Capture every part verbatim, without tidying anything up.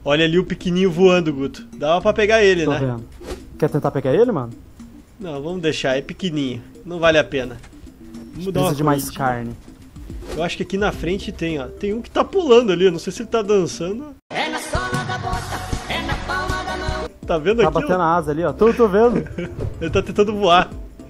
Olha ali o pequenininho voando, Guto. Dava pra pegar ele, Tô né? vendo. Quer tentar pegar ele, mano? Não, vamos deixar. É pequenininho. Não vale a pena. Vamos dar uma Precisa de mais corridinha. carne. Eu acho que aqui na frente tem, ó. Tem um que tá pulando ali. Eu não sei se ele tá dançando. É na sola da bota, é na palma da mão. Tá vendo Tá aqui? batendo ó? a asa ali, ó. Tô, tô vendo. Ele tá tentando voar.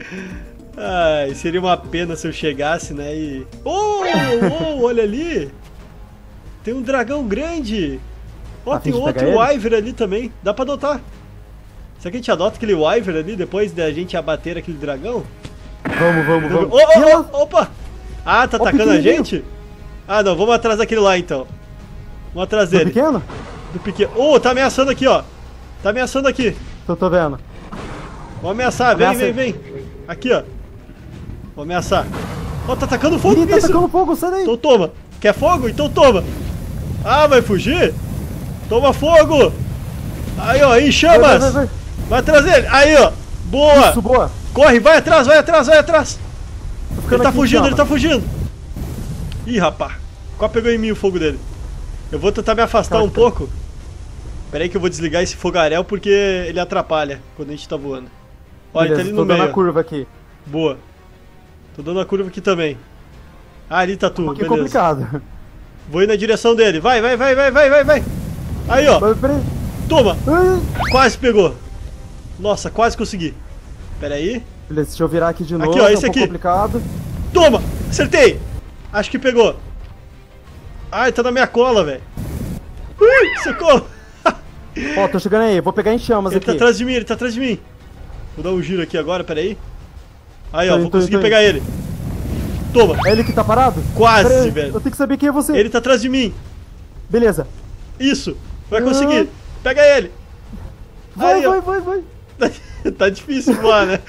Ai, seria uma pena se eu chegasse, né? E. Oh, oh, olha ali! Tem um dragão grande! Ó, Tá a fim tem de outro pegar ele? Wyvern ali também. Dá pra adotar. Será que a gente adota aquele Wyvern ali depois da gente abater aquele dragão? Vamos, vamos, vamos. Oh, oh, oh, opa! Ah, tá Ó, atacando a pequenininho. gente? Ah, não, vamos atrás daquele lá então. Vamos atrás Do dele. pequeno? Do pequeno. Oh, tá ameaçando aqui, ó. Tá ameaçando aqui. Tô, tô vendo. Vamos ameaçar, vem, Ameaça vem, aí. vem. Aqui, ó. Vou ameaçar. Ó, tá atacando fogo, Ih, que tá isso? atacando fogo, sai daí. Então toma. Quer fogo? Então toma. Ah, vai fugir? Toma fogo. Aí, ó, em chamas. Vai, vai, vai, vai. Vai atrás dele. Aí, ó. Boa. Isso, boa. Corre, vai atrás, vai atrás, vai atrás. Tô ficando Ele tá aqui em fugindo, chama. ele tá fugindo. Ih, rapá. Quase pegou em mim o fogo dele. Eu vou tentar me afastar Caraca. um pouco. Pera aí que eu vou desligar esse fogaréu porque ele atrapalha quando a gente tá voando. Olha, ele tá Beleza, ali tô no dando meio. a curva aqui. Boa. Tô dando a curva aqui também. Ah, ali tá tu, Um pouquinho beleza. complicado. Vou ir na direção dele. Vai, vai, vai, vai, vai, vai, vai. Aí, ó. Mas, peraí. Toma. Ai. Quase pegou. Nossa, quase consegui. Pera aí. Beleza, deixa eu virar aqui de novo. Aqui, ó, é um esse pouco aqui. complicado. Toma. Acertei. Acho que pegou. Ai, tá na minha cola, velho. Ui, socorro. Ó, tô chegando aí. Vou pegar em chamas Ele aqui. tá atrás de mim, ele tá atrás de mim. Vou dar um giro aqui agora, pera aí. Aí, ó, Tô indo, vou tô indo, conseguir tô pegar ele. Toma. É ele que tá parado? Quase, Pera aí, velho. Eu tenho que saber quem é você. Ele tá atrás de mim. Beleza. Isso. Vai Ah. conseguir. Pega ele. Vai, Aí, ó. vai, vai, vai. Tá difícil voar, né?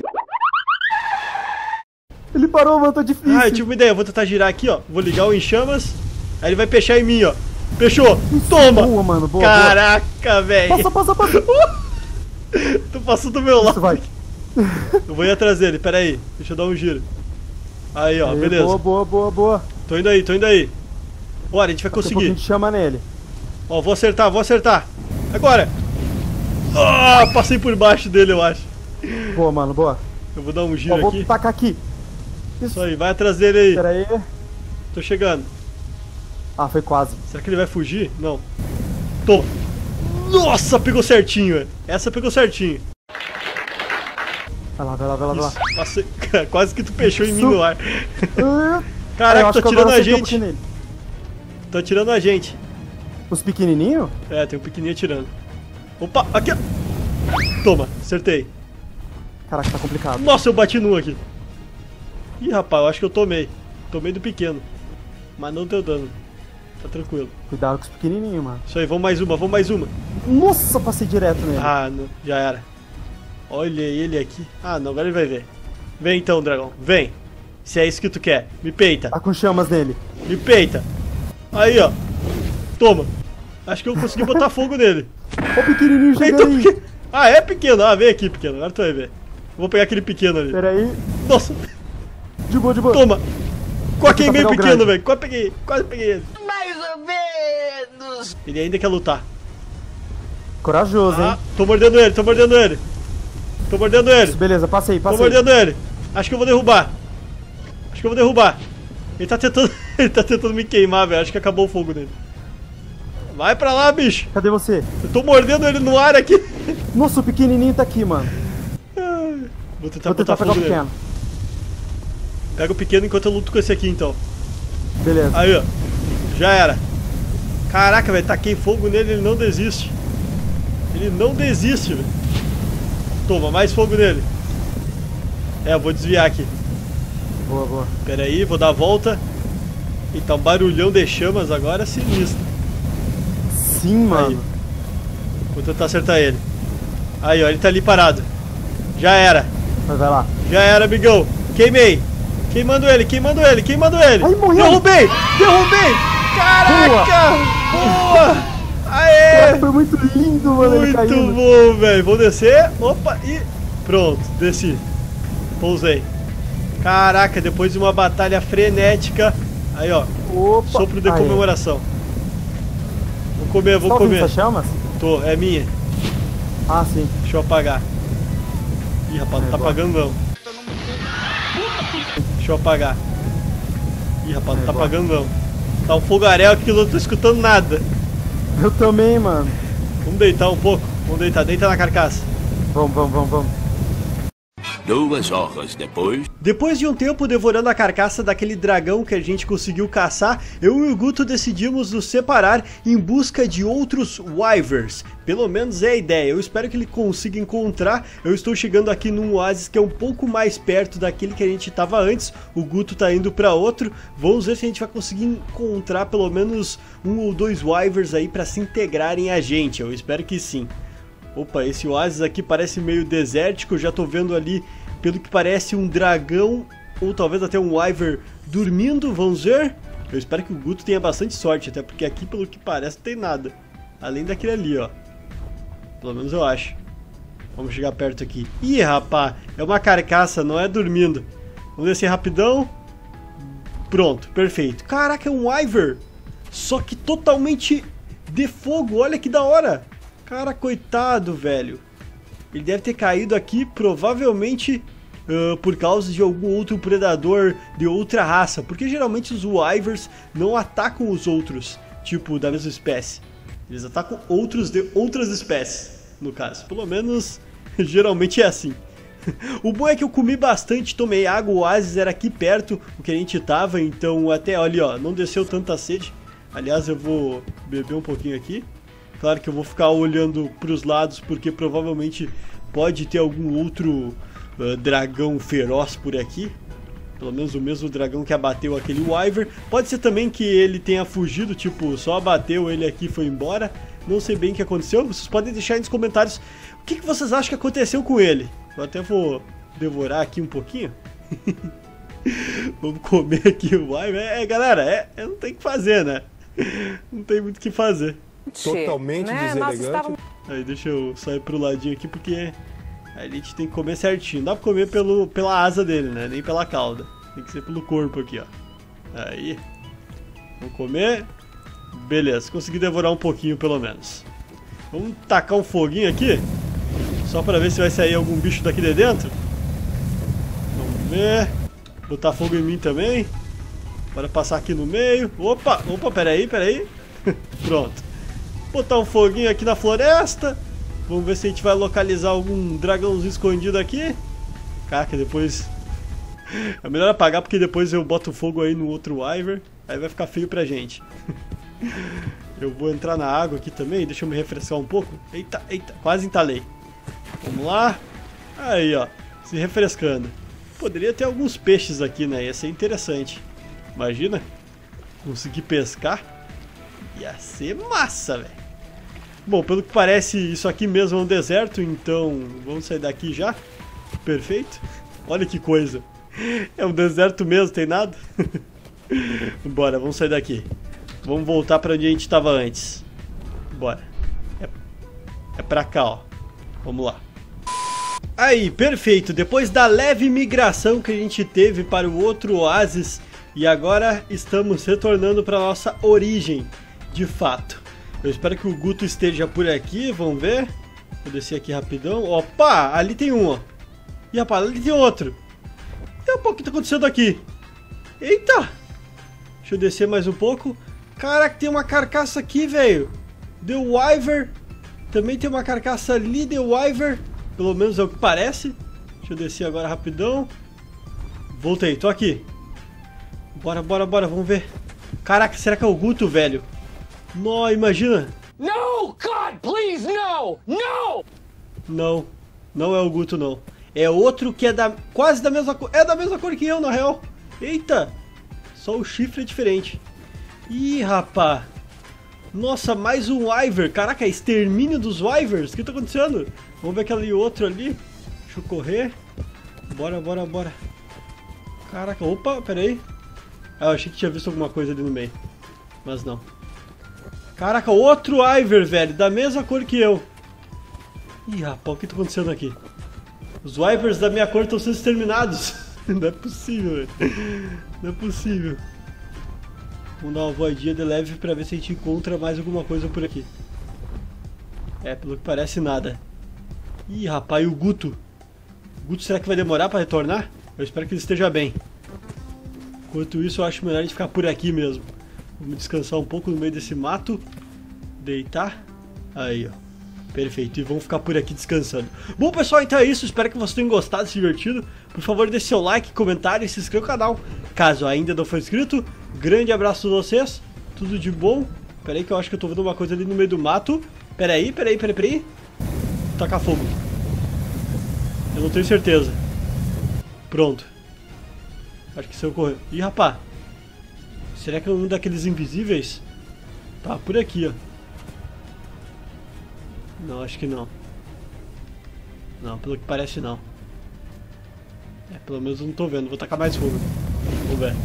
Ele parou, mano, tá difícil. Ah, eu tive uma ideia. Eu vou tentar girar aqui, ó. Vou ligar o em chamas. Aí ele vai fechar em mim, ó. Fechou. Toma. Boa, mano, boa, Caraca, velho. Passa, passa, passa. Tu passou do meu Isso, lado. vai. Eu vou ir atrás dele. Pera aí. Deixa eu dar um giro. Aí, ó. Aí, Beleza. Boa, boa, boa, boa. Tô indo aí, tô indo aí. Bora, a gente vai Daqui a pouco a conseguir. gente chama nele. Ó, vou acertar, vou acertar. Agora. Ah, passei por baixo dele, eu acho. Boa, mano, boa. Eu vou dar um giro Ó, vou aqui. tacar aqui. Isso aí, vai atrás dele aí. Pera aí. Tô chegando. Ah, foi quase. Será que ele vai fugir? Não. Toma. Nossa, pegou certinho, velho. Essa pegou certinho. Vai lá, vai lá, vai lá, vai lá. Isso, passei. Quase que tu fechou em mim Isso. no ar. Ah, Caraca, eu acho tô que tirando agora a eu acertei um gente. pouquinho nele. Tô atirando a gente. Os pequenininhos? É, tem um pequenininho atirando. Opa, aqui, ó. Toma, acertei. Caraca, tá complicado. Nossa, eu bati num aqui. Ih, rapaz, eu acho que eu tomei. Tomei do pequeno. Mas não deu dano. Tá tranquilo. Cuidado com os pequenininhos, mano. Isso aí, vamos mais uma, vamos mais uma. Nossa, passei direto nele. Ah, não, já era. Olha ele aqui. Ah, não, agora ele vai ver. Vem então, dragão, vem. Se é isso que tu quer. Me peita, Tá com chamas nele. me peita. Aí, ó. Toma. Acho que eu consegui botar fogo nele. Ó o pequenininho chegando Então, aí. pequ- Ah, é pequeno. Ah, vem aqui, pequeno. Agora tu vai ver. Eu vou pegar aquele pequeno ali. Pera aí. Nossa, De boa, de boa. toma. Quase queimei pegar o o pequeno, grande. velho. Quase peguei, quase peguei ele. Mais ou menos. Ele ainda quer lutar. Corajoso, Ah, hein? tô mordendo ele, tô mordendo ele. Tô mordendo ele. Beleza, passei, Tô passei. mordendo ele. Acho que eu vou derrubar. Acho que eu vou derrubar. Ele tá tentando. Ele tá tentando me queimar, velho. Acho que acabou o fogo dele. Vai pra lá, bicho. Cadê você? Eu tô mordendo ele no ar aqui. Nossa, o pequenininho tá aqui, mano. Vou tentar Vou botar tentar pegar o fogo nele. pequeno. Pega o pequeno enquanto eu luto com esse aqui, então. Beleza. Aí, ó. Já era. Caraca, velho. Taquei fogo nele, ele não desiste. Ele não desiste, velho. Toma, mais fogo nele. É, eu vou desviar aqui. Boa, boa. Pera aí, vou dar a volta. Eita, um barulhão de chamas agora é sinistro. Sim, mano. Vou tentar acertar ele. Aí, ó, ele tá ali parado. Já era. Vai, vai lá. Já era, amigão. Queimei. Queimando ele, queimando ele, queimando ele. Ai, morreu. Derrubei, derrubei. Caraca. Boa. Aê. Foi muito lindo, mano, ele Muito caindo. bom, velho. Vou descer. Opa, e pronto, desci. Pousei. Caraca, depois de uma batalha frenética. Aí, ó. Opa. Sopro de Aí. comemoração. comer, vou Tá ouvindo comer. essas chamas? Tô, é minha. Ah, sim. Deixa eu apagar. Ih, rapaz, não É, tá boa. apagando não. Deixa eu apagar. Ih, rapaz, não É, tá boa. apagando não. Tá um fogaréu aqui que eu não tô escutando nada. Eu também, mano. Vamos deitar um pouco. Vamos deitar, deita na carcaça. Vamos, vamos, vamos, vamos. Duas horas depois. Depois de um tempo devorando a carcaça daquele dragão que a gente conseguiu caçar, eu e o Guto decidimos nos separar em busca de outros wyverns. Pelo menos é a ideia, eu espero que ele consiga encontrar. Eu estou chegando aqui num oásis que é um pouco mais perto daquele que a gente estava antes. O Guto tá indo para outro. Vamos ver se a gente vai conseguir encontrar pelo menos um ou dois wyverns aí para se integrarem a gente. Eu espero que sim. Opa, esse oásis aqui parece meio desértico, eu já tô vendo ali, pelo que parece, um dragão, ou talvez até um wyvern dormindo, vamos ver? Eu espero que o Guto tenha bastante sorte, até porque aqui, pelo que parece, não tem nada. Além daquele ali, ó. Pelo menos eu acho. Vamos chegar perto aqui. Ih, rapá, é uma carcaça, não é dormindo. Vamos descer rapidão. Pronto, perfeito. Caraca, é um wyvern, só que totalmente de fogo, olha que da hora. Cara, coitado, velho. Ele deve ter caído aqui, provavelmente, uh, por causa de algum outro predador de outra raça. Porque geralmente os wyverns não atacam os outros, tipo, da mesma espécie. Eles atacam outros de outras espécies, no caso. Pelo menos, geralmente é assim. O bom é que eu comi bastante, tomei água, o oásis era aqui perto, o que a gente tava. Então, até, olha, ó, não desceu tanta sede. Aliás, eu vou beber um pouquinho aqui. Claro que eu vou ficar olhando para os lados, porque provavelmente pode ter algum outro uh, dragão feroz por aqui. Pelo menos o mesmo dragão que abateu aquele wyvern. Pode ser também que ele tenha fugido, tipo, só abateu ele aqui e foi embora. Não sei bem o que aconteceu. Vocês podem deixar aí nos comentários o que, que vocês acham que aconteceu com ele. Eu até vou devorar aqui um pouquinho. Vamos comer aqui o wyvern. É, galera, é, é, não tem o que fazer, né? Não tem muito o que fazer. Totalmente né? deselegante. Nossa, Aí deixa eu sair pro ladinho aqui, porque a gente tem que comer certinho. Não dá pra comer pelo, pela asa dele, né? Nem pela cauda. Tem que ser pelo corpo aqui, ó. Aí. Vamos comer. Beleza, consegui devorar um pouquinho pelo menos. Vamos tacar um foguinho aqui. Só pra ver se vai sair algum bicho daqui de dentro. Vamos ver. Botar fogo em mim também. Bora passar aqui no meio. Opa, opa, peraí, peraí. Pronto. Botar um foguinho aqui na floresta. Vamos ver se a gente vai localizar algum dragãozinho escondido aqui. Caraca, depois... É melhor apagar, porque depois eu boto fogo aí no outro wyvern. Aí vai ficar feio pra gente. Eu vou entrar na água aqui também. Deixa eu me refrescar um pouco. Eita, eita, quase entalei. Vamos lá. Aí, ó, se refrescando. Poderia ter alguns peixes aqui, né? Ia ser interessante. Imagina conseguir pescar. Ia ser massa, velho. Bom, pelo que parece, isso aqui mesmo é um deserto, então vamos sair daqui já. Perfeito. Olha que coisa. É um deserto mesmo, tem nada? Bora, vamos sair daqui. Vamos voltar para onde a gente estava antes. Bora. É, é pra cá, ó. Vamos lá. Aí, perfeito. Depois da leve migração que a gente teve para o outro oásis, e agora estamos retornando para nossa origem, de fato. Eu espero que o Guto esteja por aqui, vamos ver. Vou descer aqui rapidão. Opa, ali tem um, ó. E rapaz, ali tem outro. E opa, o que tá acontecendo aqui? Eita! Deixa eu descer mais um pouco. Caraca, tem uma carcaça aqui, velho. The Wyvern. Também tem uma carcaça ali, The Wyvern. Pelo menos é o que parece. Deixa eu descer agora rapidão. Voltei, tô aqui. Bora, bora, bora, vamos ver. Caraca, será que é o Guto, velho? Nó, imagina. No, God, please, no, no! Não, não é o Guto, não. É outro que é da quase da mesma cor. É da mesma cor que eu, na real. Eita, só o chifre é diferente. Ih, rapá. Nossa, mais um wyvern. Caraca, extermínio dos wyverns. O que tá acontecendo? Vamos ver aquele outro ali. Deixa eu correr. Bora, bora, bora. Caraca, opa, pera aí. Ah, eu achei que tinha visto alguma coisa ali no meio. Mas não. Caraca, outro wyvern, velho. Da mesma cor que eu. Ih, rapaz, o que tá acontecendo aqui? Os wyverns da minha cor estão sendo exterminados. Não é possível, velho. Não é possível. Vamos dar uma voadinha de leve pra ver se a gente encontra mais alguma coisa por aqui. É, pelo que parece nada. Ih, rapaz, e o Guto? O Guto será que vai demorar pra retornar? Eu espero que ele esteja bem. Enquanto isso, eu acho melhor a gente ficar por aqui mesmo. Vamos descansar um pouco no meio desse mato. Deitar. Aí, ó. Perfeito, e vamos ficar por aqui descansando. Bom, pessoal, então é isso. Espero que vocês tenham gostado, se divertido. Por favor, deixe seu like, comentário e se inscreva no canal, caso ainda não for inscrito. Grande abraço a vocês. Tudo de bom. Pera aí que eu acho que eu tô vendo uma coisa ali no meio do mato. Pera aí, pera aí, pera aí, pera aí. Tacar fogo. Eu não tenho certeza. Pronto. Acho que se eu correr... Ih, rapaz. Será que é um daqueles invisíveis? Tá, por aqui, ó. Não, acho que não. Não, pelo que parece não. É, pelo menos eu não tô vendo. Vou tacar mais fogo. Vamos ver.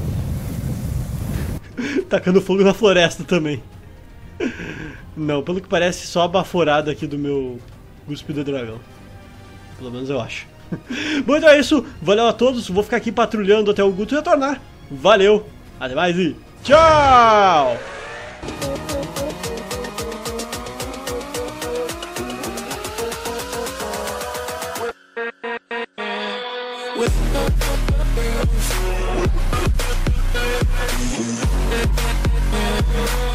Tacando fogo na floresta também. Não, pelo que parece só a baforada aqui do meu cuspe do dragão. Pelo menos eu acho. Bom, então é isso. Valeu a todos. Vou ficar aqui patrulhando até o Guto retornar. Valeu. Até mais e tchau! We'll be right back.